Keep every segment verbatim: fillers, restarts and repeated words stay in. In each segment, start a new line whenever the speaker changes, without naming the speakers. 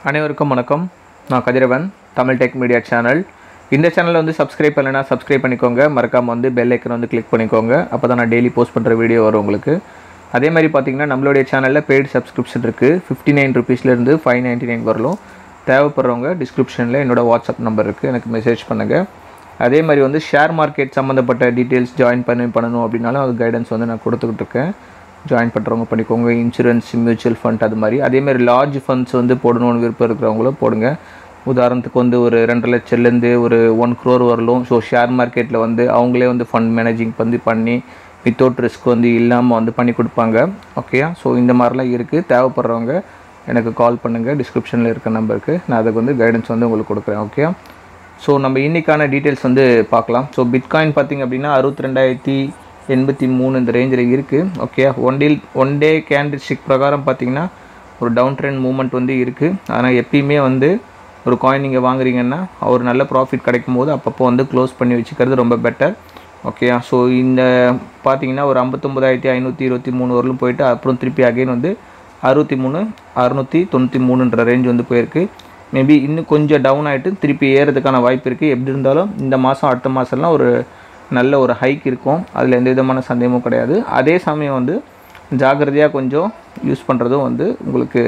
அனைவருக்கும் வணக்கம். நான் Kathiravan, Tamil tech media channel. இந்த சேனலை வந்து சப்ஸ்கிரைப் பண்ணலைன்னா சப்ஸ்கிரைப் பண்ணிக்கோங்க. மறக்காமல் வந்து பெல் ஐக்கன் வந்து கிளிக் பண்ணிக்கோங்க. அப்போ தான் நான் டெய்லி போஸ்ட் பண்ணுற வீடியோ வரும் உங்களுக்கு. அதே மாதிரி பார்த்தீங்கன்னா நம்மளுடைய சேனலில் பெய்டு சப்ஸ்கிரிப்ஷன் இருக்குது. ஃபிஃப்டி நைன் ருபீஸ்லேருந்து ஃபைவ் நைன்ட்டி நைன் வரலும். தேவைப்படுறவங்க டிஸ்கிரிப்ஷனில் என்னோடய வாட்ஸ்அப் நம்பர் இருக்குது, எனக்கு மெசேஜ் பண்ணுங்கள். அதே மாதிரி வந்து ஷேர் மார்க்கெட் சம்மந்தப்பட்ட டீட்டெயில்ஸ் ஜாயின் பண்ணி பண்ணணும் அப்படின்னாலும் அது கைடன்ஸ் வந்து நான் கொடுத்துக்கிட்டு இருக்கேன். ஜாயின் பண்ணுறவங்க பண்ணிக்கோங்க. இன்சூரன்ஸ், மியூச்சுவல் ஃபண்ட் அது மாதிரி. அதேமாதிரி லார்ஜ் ஃபண்ட்ஸ் வந்து போடணும்னு விருப்பம் இருக்கிறவங்களும் போடுங்க. உதாரணத்துக்கு வந்து ஒரு ரெண்டு லட்சம்லேருந்து ஒரு ஒன் க்ரோர் வரலும். ஸோ ஷேர் மார்க்கெட்டில் வந்து அவங்களே வந்து ஃபண்ட் மேனேஜிங் வந்து பண்ணி வித்தவுட் ரிஸ்க் வந்து இல்லாமல் வந்து பண்ணி கொடுப்பாங்க. ஓகேயா? ஸோ இந்த மாதிரிலாம் இருக்குது. தேவைப்படுறவங்க எனக்கு கால் பண்ணுங்கள். டிஸ்கிரிப்ஷனில் இருக்க நம்பருக்கு நான் அதுக்கு வந்து கைடன்ஸ் வந்து உங்களுக்கு கொடுக்குறேன். ஓகே? ஸோ நம்ம இன்றைக்கான டீட்டெயில்ஸ் வந்து பார்க்கலாம். ஸோ பிட்காயின் பார்த்திங்க அப்படின்னா அறுபத்தி ரெண்டாயிரத்தி எண்பத்தி மூணு இந்த ரேஞ்சில் இருக்குது. Okay, one day one day candlestick பிரகாரம் பார்த்திங்கன்னா ஒரு டவுன் ட்ரெண்ட் மூவ்மெண்ட் வந்து இருக்குது. ஆனால் எப்பயுமே வந்து ஒரு காயின் நீங்கள் வாங்குறீங்கன்னா ஒரு நல்ல ப்ராஃபிட் கிடைக்கும் போது அப்பப்போ வந்து க்ளோஸ் பண்ணி வச்சுக்கிறது ரொம்ப பெட்டர். ஓகே, ஸோ இந்த பார்த்திங்கன்னா ஒரு ஐம்பத்தொம்பதாயிரத்தி ஐநூற்றி இருபத்தி மூணு வரலும் போயிட்டு அப்புறம் திருப்பி அகைன் வந்து அறுபத்தி மூணு அறுநூற்றி தொண்ணூற்றி மூணுன்ற ரேஞ்ச் வந்து போயிருக்கு. மேபி இன்னும் கொஞ்சம் டவுன் ஆகிட்டு திருப்பி ஏறதுக்கான வாய்ப்பு இருக்குது. எப்படி இருந்தாலும் இந்த மாதம் அடுத்த மாதம்லாம் ஒரு நல்ல ஒரு ஹைக் இருக்கும். அதில் எந்த விதமான சந்தேகமும் கிடையாது. அதே சமயம் வந்து ஜாக்கிரதையாக கொஞ்சம் யூஸ் பண்ணுறதும் வந்து உங்களுக்கு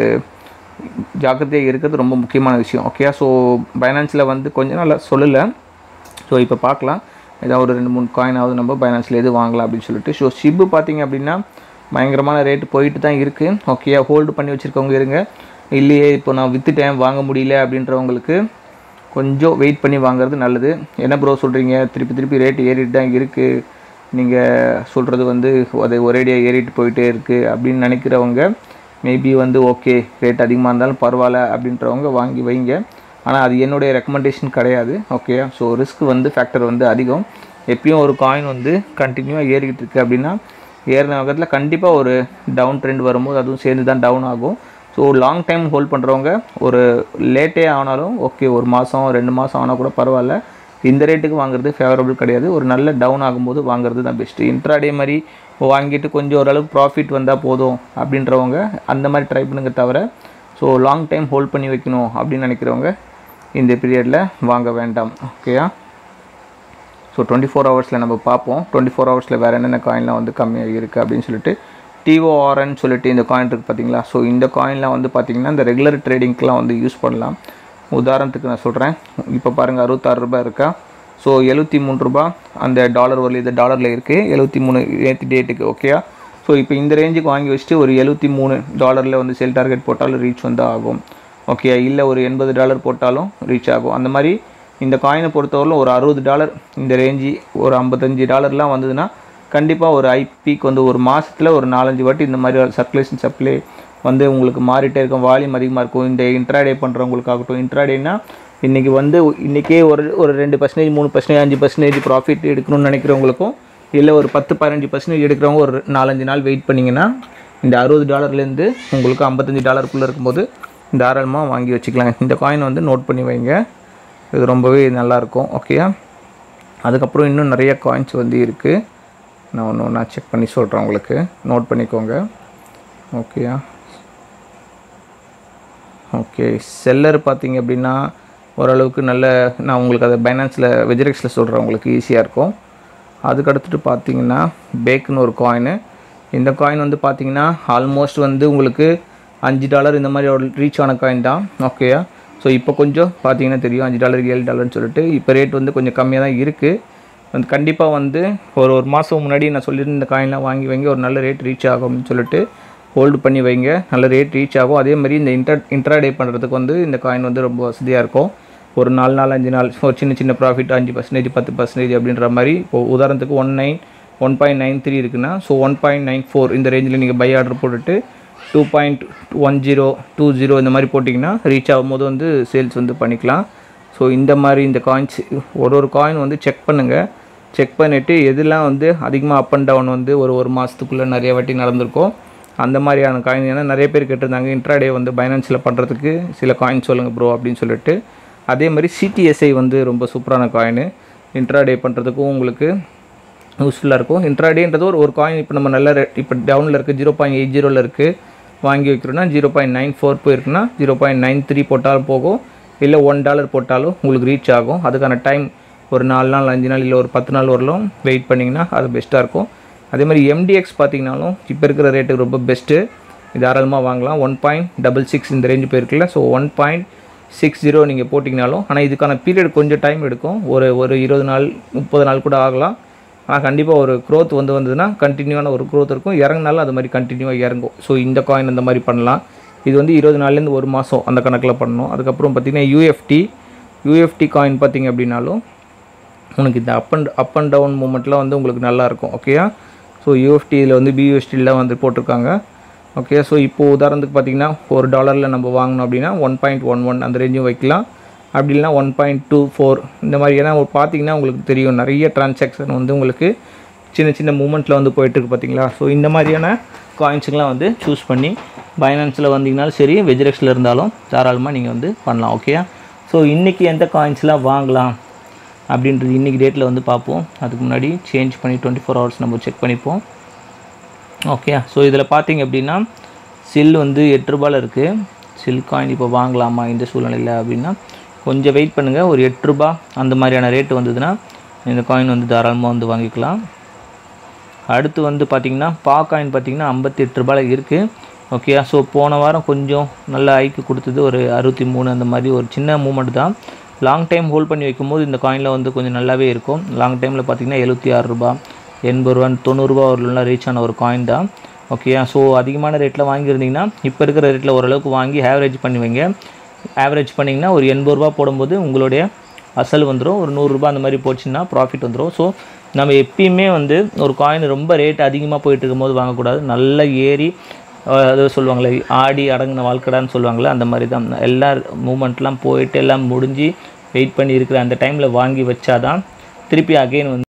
ஜாக்கிரதையாக இருக்கிறது ரொம்ப முக்கியமான விஷயம். ஓகே, ஸோ பைனான்ஸில் வந்து கொஞ்சம் நல்லா சொல்லலை. ஸோ இப்போ பார்க்கலாம், ஏதாவது ஒரு ரெண்டு மூணு காயினாவது நம்ம பைனான்ஸில் எது வாங்கலாம் அப்படின்னு சொல்லிட்டு. ஸோ ஷிப் பார்த்திங்க அப்படின்னா பயங்கரமான ரேட்டு போயிட்டு தான் இருக்குது. ஓகே, ஹோல்டு பண்ணி வச்சுருக்கவங்க இருங்க. இல்லையே இப்போ நான் விற்றுட்டேன் வாங்க முடியல அப்படின்றவங்களுக்கு கொஞ்சம் வெயிட் பண்ணி வாங்குறது நல்லது. என்ன ப்ரோ சொல்கிறீங்க, திருப்பி திருப்பி ரேட்டு ஏறிட்டு தான் இருக்குது, நீங்கள் சொல்கிறது வந்து அது ஒரேடியாக ஏறிட்டு போயிட்டே இருக்குது அப்படின்னு நினைக்கிறவங்க மேபி வந்து ஓகே ரேட் அதிகமாக இருந்தாலும் பரவாயில்ல அப்படின்றவங்க வாங்கி வைங்க. ஆனால் அது என்னுடைய ரெக்கமெண்டேஷன் கிடையாது. ஓகே, ஸோ ரிஸ்க் வந்து ஃபேக்டர் வந்து அதிகம். எப்பயும் ஒரு காயின் வந்து கண்டினியூவாக ஏறிக்கிட்டு இருக்குது அப்படின்னா ஏறின வகத்தில் கண்டிப்பாக ஒரு டவுன் ட்ரெண்ட் வரும்போது அதுவும் சேர்ந்து தான் டவுன் ஆகும். ஸோ லாங் டைம் ஹோல்ட் பண்ணுறவங்க ஒரு லேட்டே ஆனாலும் ஓகே, ஒரு மாதம் ரெண்டு மாதம் ஆனால் கூட பரவாயில்ல. இந்த ரேட்டுக்கு வாங்குறது ஃபேவரபிள் கிடையாது. ஒரு நல்ல டவுன் ஆகும்போது வாங்குறது தான் பெஸ்ட்டு. இன்ட்ராடே மாதிரி வாங்கிட்டு கொஞ்சம் ஓரளவுக்கு ப்ராஃபிட் வந்தால் போதும் அப்படின்றவங்க அந்த மாதிரி ட்ரை பண்ணுங்க தவிர ஸோ லாங் டைம் ஹோல்ட் பண்ணி வைக்கணும் அப்படின்னு நினைக்கிறவங்க இந்த பீரியடில் வாங்க வேண்டாம். ஓகேயா? ஸோ டுவெண்ட்டி ஃபோர் ஹவர்ஸில் நம்ம பார்ப்போம். டுவெண்ட்டி ஃபோர் ஹவர்ஸில் வேறு என்னென்ன காயின்லாம் வந்து கம்மியாக இருக்குது அப்படின்னு சொல்லிட்டு. டிஓஆர்ன்னு சொல்லிட்டு இந்த காயின் இருக்குது பார்த்தீங்களா? ஸோ இந்த காயின்லாம் வந்து பார்த்திங்கன்னா இந்த ரெகுலர் ட்ரேடிங்க்கெலாம் வந்து யூஸ் பண்ணலாம். உதாரணத்துக்கு நான் சொல்கிறேன், இப்போ பாருங்கள் அறுபத்தாறு ரூபாய் இருக்கா. ஸோ எழுபத்தி மூணு ரூபா அந்த டாலர் வரல, இது டாலரில் இருக்குது எழுபத்தி மூணு நேற்று டேட்டுக்கு. ஓகேயா? ஸோ இப்போ இந்த ரேஞ்சுக்கு வாங்கி வச்சுட்டு ஒரு எழுபத்தி மூணு டாலரில் வந்து செல் டார்கெட் போட்டாலும் ரீச் வந்து ஆகும். ஓகே, இல்லை ஒரு எண்பது டாலர் போட்டாலும் ரீச் ஆகும். அந்த மாதிரி இந்த காயினை பொறுத்தவரையிலும் ஒரு அறுபது டாலர் இந்த ரேஞ்சு ஒரு ஐம்பத்தஞ்சு டாலர்லாம் வந்ததுன்னா கண்டிப்பாக ஒரு ஐபீக் வந்து ஒரு மாதத்தில் ஒரு நாலஞ்சு வாட்டி இந்த மாதிரி சர்க்குலேஷன் சப்ளை வந்து உங்களுக்கு மாறிட்டே இருக்கும். வால்யூம் அதிகமாக இருக்கும். இந்த இன்ட்ராடே பண்ணுறவங்களுக்காகட்டும், இன்ட்ராடேனா இன்றைக்கி வந்து இன்றைக்கே ஒரு ஒரு ரெண்டு பர்சன்டேஜ் மூணு பர்சன்டேஜ் அஞ்சு பர்சன்டேஜ் ப்ராஃபிட் எடுக்கணும்னு நினைக்கிறவங்களுக்கும், இல்லை ஒரு பத்து பதினஞ்சு பர்சன்டேஜ் எடுக்கிறவங்க ஒரு நாலஞ்சு நாள் வெயிட் பண்ணிங்கன்னா இந்த அறுபது டாலர்லேருந்து உங்களுக்கு ஐம்பத்தஞ்சு டாலருக்குள்ளே இருக்கும்போது தாராளமாக வாங்கி வச்சுக்கலாம். இந்த காயின் வந்து நோட் பண்ணி வைங்க, இது ரொம்பவே நல்லாயிருக்கும். ஓகேயா? அதுக்கப்புறம் இன்னும் நிறைய காயின்ஸ் வந்து இருக்குது. நான் ஒன்று ஒன்றா செக் பண்ணி சொல்கிறேன் உங்களுக்கு, நோட் பண்ணிக்கோங்க. ஓகேயா? ஓகே, செல்லர் பார்த்திங்க அப்படின்னா ஓரளவுக்கு நல்ல, நான் உங்களுக்கு அதை பைனான்ஸில் வெஜிரெக்ஸில் சொல்கிறேன், உங்களுக்கு ஈஸியாக இருக்கும். அதுக்கடுத்துட்டு பார்த்திங்கன்னா பேக்குன்னு ஒரு காயின். இந்த காயின் வந்து பார்த்திங்கன்னா ஆல்மோஸ்ட் வந்து உங்களுக்கு அஞ்சு டாலர் இந்த மாதிரி ரீச் ஆன காயின் தான். ஓகேயா? ஸோ இப்போ கொஞ்சம் பார்த்திங்கன்னா தெரியும் அஞ்சு டாலருக்கு ஏழு டாலர்னு சொல்லிட்டு இப்போ ரேட் வந்து கொஞ்சம் கம்மியாக தான் இருக்குது. வந்து கண்டிப்பாக வந்து ஒரு ஒரு மாதம் முன்னாடி நான் சொல்லியிருந்த இந்த காயின்லாம் வாங்கி வைங்க, ஒரு நல்ல ரேட் ரீச் ஆகும்னு சொல்லிட்டு ஹோல்டு பண்ணி வைங்க, நல்ல ரேட் ரீச் ஆகும். அதே மாதிரி இந்த இன்டர் இன்ட்ராடே பண்ணுறதுக்கு வந்து இந்த காயின் வந்து ரொம்ப வசதியாக இருக்கும். ஒரு நாலு நாள் அஞ்சு நாள் ஒரு சின்ன சின்ன ப்ராஃபிட் அஞ்சு பர்சன்டேஜ் பத்து பர்சன்டேஜ் அப்படின்ற மாதிரி. இப்போ உதாரணத்துக்கு one nine one point nine three இருக்குன்னா so one point nine four இந்த ரேஞ்சில் நீங்கள் பை ஆர்டர் போட்டுட்டு two point one zero two zero இந்த மாதிரி போட்டிங்கன்னா ரீச் ஆகும்போது வந்து சேல்ஸ் வந்து பண்ணிக்கலாம். ஸோ இந்த மாதிரி இந்த காயின்ஸ் ஒரு ஒரு காயின் வந்து செக் பண்ணுங்கள். செக் பண்ணிவிட்டு எதெல்லாம் வந்து அதிகமாக அப் அண்ட் டவுன் வந்து ஒரு ஒரு மாதத்துக்குள்ளே நிறைய வாட்டி நடந்திருக்கும் அந்த மாதிரியான காயின். ஏன்னா நிறைய பேர் கேட்டிருந்தாங்க இன்ட்ராடே வந்து பைனான்ஸில் பண்ணுறதுக்கு சில காயின் சொல்லுங்கள் ப்ரோ அப்படின்னு சொல்லிட்டு. அதே மாதிரி சிடிஎஸ்ஐ வந்து ரொம்ப சூப்பரான காயின், இன்ட்ராடே பண்ணுறதுக்கும் உங்களுக்கு யூஸ்ஃபுல்லாக இருக்கும். இன்ட்ராடேன்றது ஒரு ஒரு காயின் இப்போ நம்ம நல்ல இப்போ டவுனில் இருக்குது, ஜீரோ பாயிண்ட் எயிட் ஜீரோவில் இருக்குது. வாங்கி வைக்கிறோன்னா ஜீரோ பாயிண்ட் நைன் ஃபோர் போயிருக்குன்னா ஜீரோ பாயிண்ட் நைன் த்ரீ போட்டாலும் போகும், இல்லை ஒன் டாலர் போட்டாலும் உங்களுக்கு ரீச் ஆகும். அதுக்கான டைம் ஒரு நாலு நாள் அஞ்சு நாள் இல்லை ஒரு பத்து நாள் வரலும் வெயிட் பண்ணிங்கன்னா அது பெஸ்ட்டாக இருக்கும். அதே மாதிரி எம்டிஎக்ஸ் பார்த்திங்கனாலும் இப்போ இருக்கிற ரேட்டுக்கு ரொம்ப பெஸ்ட்டு, தாராளமாக வாங்கலாம். ஒன் பாயிண்ட் டபுள் சிக்ஸ் இந்த ரேஞ்சு போயிருக்குல்ல, so one point six zero நீங்கள் போட்டிங்கனாலும், ஆனால் இதுக்கான பீரியட் கொஞ்சம் டைம் எடுக்கும், ஒரு ஒரு இருபது நாள் முப்பது நாள் கூட ஆகலாம். ஆனால் கண்டிப்பாக ஒரு க்ரோத் வந்து வந்ததுன்னா கண்டினியூவான ஒரு க்ரோத் இருக்கும், இறங்கினாலும் அது மாதிரி கண்டினியூவாக இறங்கும். ஸோ இந்த காயின் அந்த மாதிரி பண்ணலாம். இது வந்து இருபது நாள்லேருந்து ஒரு மாதம் அந்த கணக்கில் பண்ணணும். அதுக்கப்புறம் பார்த்திங்கன்னா யூஎஃப்டி யூஎஃப்டி காயின் பார்த்திங்க அப்படின்னாலும் உனக்கு இந்த up and up and down மூமெண்ட்லாம் வந்து உங்களுக்கு நல்லாயிருக்கும். ஓகேயா, ஸோ யூஎஃப்டி இதில் வந்து பியூஎஸ்டிலாம் வந்து போட்டிருக்காங்க. ஓகே, ஸோ இப்போது உதாரணத்துக்கு பார்த்திங்கன்னா ஒரு டாலரில் நம்ம வாங்கணும் அப்படின்னா ஒன் பாயிண்ட் ஒன் ஒன் அந்த ரேஞ்சும் வைக்கலாம், அப்படி இல்லைனா ஒன் பாயிண்ட் டூ ஃபோர் இந்த மாதிரி. ஏன்னா பார்த்திங்கன்னா உங்களுக்கு தெரியும் நிறைய டிரான்சாக்ஷன் வந்து உங்களுக்கு சின்ன சின்ன மூமெண்ட்டில் வந்து போயிட்டுருக்கு பார்த்தீங்களா. ஸோ இந்த மாதிரியான காயின்ஸுக்கெலாம் வந்து சூஸ் பண்ணி பைனான்ஸில் வந்தீங்கனாலும் சரி, வெஜ்ரெக்ஸில் இருந்தாலும் தாராளமாக நீங்கள் வந்து பண்ணலாம். ஓகேயா, ஸோ இன்றைக்கி எந்த காயின்ஸ்லாம் வாங்கலாம் அப்படின்றது இன்றைக்கி டேட்டில் வந்து பார்ப்போம். அதுக்கு முன்னாடி சேஞ்ச் பண்ணி டுவெண்ட்டி ஃபோர் ஹவர்ஸ் நம்ம செக் பண்ணிப்போம். ஓகே, ஸோ இதில் பார்த்திங்க அப்படின்னா சில் வந்து எட்டு ரூபாயில் இருக்குது. சில் காயின் இப்போ வாங்கலாமா இந்த சூழ்நிலையில் அப்படின்னா கொஞ்சம் வெயிட் பண்ணுங்கள். ஒரு எட்டு ரூபா அந்த மாதிரியான ரேட்டு வந்ததுன்னா இந்த காயின் வந்து தாராளமாக வந்து வாங்கிக்கலாம். அடுத்து வந்து பார்த்திங்கன்னா பா காயின் பார்த்திங்கன்னா ஐம்பத்தி எட்டு ரூபாயில் இருக்குது. ஓகே, ஸோ போன வாரம் கொஞ்சம் நல்ல ஹைக்கு கொடுத்தது ஒரு அறுபத்தி மூணு அந்த மாதிரி ஒரு சின்ன மூமெண்ட் தான். லாங் டைம் ஹோல்ட் பண்ணி வைக்கும்போது இந்த காயினில் வந்து கொஞ்சம் நல்லாவே இருக்கும். லாங் டைமில் பார்த்திங்கன்னா எழுபத்தி ஆறு ரூபா எண்பது ரூபா தொண்ணூறுரூவா வரலாம் ரீச் ஆன ஒரு காயின் தான். ஓகே, ஸோ அதிகமான ரேட்டில் வாங்கியிருந்தீங்கன்னா இப்போ இருக்கிற ரேட்டில் ஓரளவுக்கு வாங்கி ஆவரேஜ் பண்ணி வைங்க. ஆவரேஜ் பண்ணிங்கன்னா ஒரு எண்பது ரூபா போடும்போது உங்களுடைய அசல் வந்துடும். ஒரு நூறுரூபா அந்த மாதிரி போச்சுன்னா ப்ராஃபிட் வந்துடும். ஸோ நம்ம எப்பயுமே வந்து ஒரு காயின் ரொம்ப ரேட் அதிகமாக போயிட்டு இருக்கும்போது வாங்கக்கூடாது. நல்லா ஏறி அது சொல்லுவாங்களே ஆடி அடங்கின வாழ்க்கடான்னு சொல்லுவாங்களே, அந்த மாதிரி தான் எல்லா மூமெண்ட்லாம் போயிட்டு எல்லாம் முடிஞ்சு வெயிட் பண்ணி இருக்கிற அந்த டைமில் வாங்கி வச்சாதான் திருப்பி அகெயின் வந்து.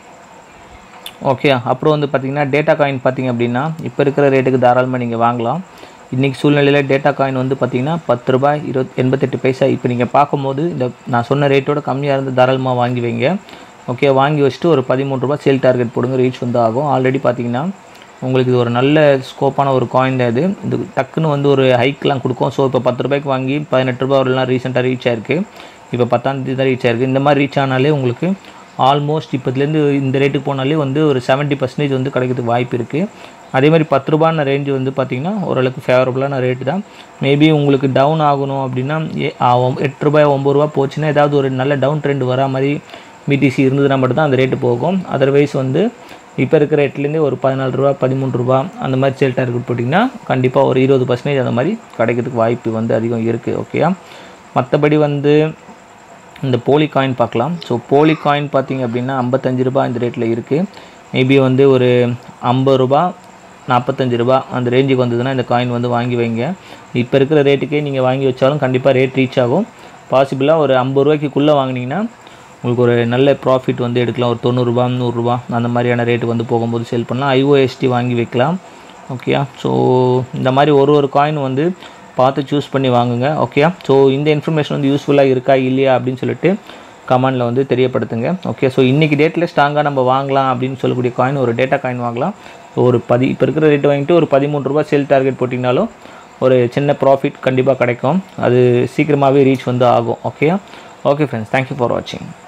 ஓகே, அப்புறம் வந்து பார்த்திங்கன்னா டேட்டா காயின் பார்த்திங்க அப்படின்னா இப்போ இருக்கிற ரேட்டுக்கு தாராளமாக நீங்கள் வாங்கலாம். இன்றைக்கி சூழ்நிலையில் டேட்டா காயின் வந்து பார்த்திங்கன்னா பத்து ரூபாய் இருபத் எண்பத்தெட்டு பைசா. இப்போ நீங்கள் பார்க்கும்போது இந்த நான் சொன்ன ரேட்டோட கம்மியாக இருந்து தாராளமாக வாங்கி வைங்க. ஓகே, வாங்கி வச்சுட்டு ஒரு பதிமூணு ரூபா சேல் டார்கெட் போடுங்க, ரீச் வந்து ஆகும். ஆல்ரெடி பார்த்திங்கன்னா உங்களுக்கு இது ஒரு நல்ல ஸ்கோப்பான ஒரு காயின் தான். இது இது டக்குன்னு வந்து ஒரு ஹைக்லாம் கொடுக்கும். ஸோ இப்போ பத்து ரூபாய்க்கு வாங்கி பதினெட்டு ரூபா வரலாம் ரீசெண்டாக ரீச் ஆயிருக்கு. இப்போ பத்தாம் தேதி தான் ரீச் ஆயிருக்கு. இந்த மாதிரி ரீச் ஆனாலே உங்களுக்கு ஆல்மோஸ்ட் இப்போதுலேருந்து இந்த ரேட்டுக்கு போனாலே வந்து ஒரு செவன்ட்டி பர்சன்டேஜ் வந்து கிடைக்கிறதுக்கு வாய்ப்பு இருக்குது. அதே மாதிரி பத்து ரூபான ரேஞ்சு வந்து பார்த்திங்கன்னா ஓரளவுக்கு ஃபேவரபுளான ரேட்டு தான். மேபி உங்களுக்கு டவுன் ஆகணும் அப்படின்னா எட்டு ரூபாய் ஒம்பது ரூபா போச்சுன்னா ஏதாவது ஒரு நல்ல டவுன் ட்ரெண்ட் வரா மாதிரி பிடிசி இருந்ததுன்னா மட்டும்தான் அந்த ரேட்டு போகும். அதர்வைஸ் வந்து இப்போ இருக்கிற ரேட்லேருந்து ஒரு பதினாலு ரூபா பதிமூன்று ரூபா அந்த மாதிரி சேல் டார்கெட் போட்டிங்கன்னா கண்டிப்பாக ஒரு இருபது பர்சன்டேஜ் அந்த மாதிரி கிடைக்கிறதுக்கு வாய்ப்பு வந்து அதிகம் இருக்குது. ஓகேயா, மற்றபடி வந்து இந்த போலி காயின் பார்க்கலாம். ஸோ போலி காயின் பார்த்திங்க அப்படின்னா ஐம்பத்தஞ்சு ரூபா இந்த ரேட்டில் இருக்குது. மேபி வந்து ஒரு ஐம்பது ரூபா நாற்பத்தஞ்சு ரூபா அந்த ரேஞ்சுக்கு வந்ததுன்னா இந்த காயின் வந்து வாங்கி வைங்க. இப்போ இருக்கிற ரேட்டுக்கே நீங்கள் வாங்கி வச்சாலும் கண்டிப்பாக ரேட் ரீச் ஆகும். பாசிபிளாக ஒரு ஐம்பது ரூபாய்க்குள்ளே வாங்கினீங்கன்னா உங்களுக்கு ஒரு நல்ல ப்ராஃபிட் வந்து எடுக்கலாம். ஒரு தொண்ணூறுரூபா நூறுரூவா அந்த மாதிரியான ரேட்டு வந்து போகும்போது சேல் பண்ணலாம். ஐஓஎஸ்டி வாங்கி வைக்கலாம். ஓகேயா, ஸோ இந்த மாதிரி ஒரு ஒரு காயின் வந்து பார்த்து சூஸ் பண்ணி வாங்குங்க. ஓகேயா, ஸோ இந்த இன்ஃபர்மேஷன் வந்து யூஸ்ஃபுல்லாக இருக்கா இல்லையா அப்படின்னு சொல்லிட்டு கமெண்டில் வந்து தெரியப்படுத்துங்க. ஓகே, ஸோ இன்றைக்கி டேட்டில் ஸ்ட்ராங்காக நம்ம வாங்கலாம் அப்படின்னு சொல்லக்கூடிய காயின் ஒரு டேட்டா காயின் வாங்கலாம். ஒரு பதி இப்போ இருக்கிற ரேட்டு வாங்கிட்டு ஒரு பதிமூணு ரூபா சேல் டார்கெட் போட்டிங்கனாலும் ஒரு சின்ன ப்ராஃபிட் கண்டிப்பாக கிடைக்கும். அது சீக்கிரமாகவே ரீச் வந்து ஆகும். ஓகேயா, ஓகே ஃப்ரெண்ட்ஸ், தேங்க்யூ ஃபார் வாட்சிங்.